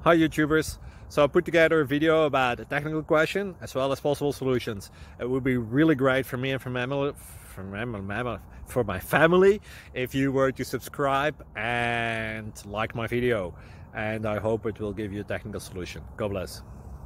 Hi YouTubers! So I put together a video about a technical question as well as possible solutions. It would be really great for me and for my family if you were to subscribe and like my video, and I hope it will give you a technical solution. God bless.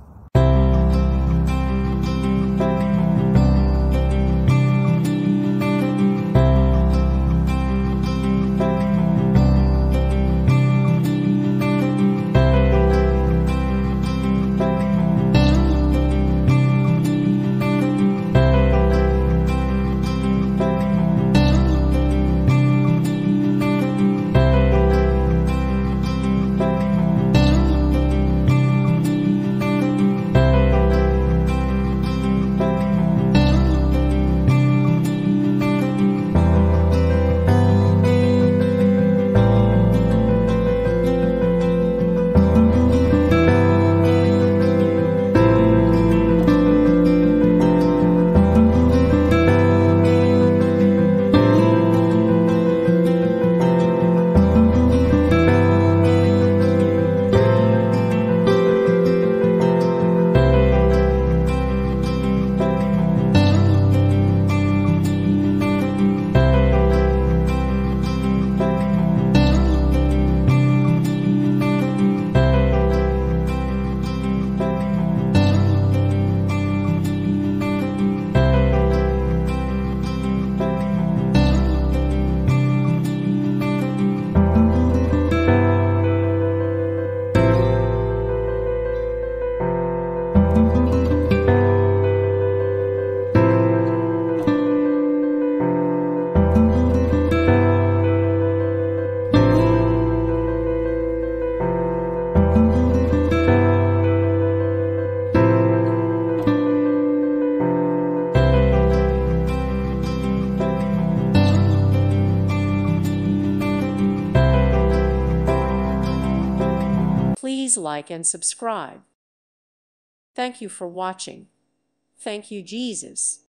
Please like and subscribe. Thank you for watching. Thank you, Jesus.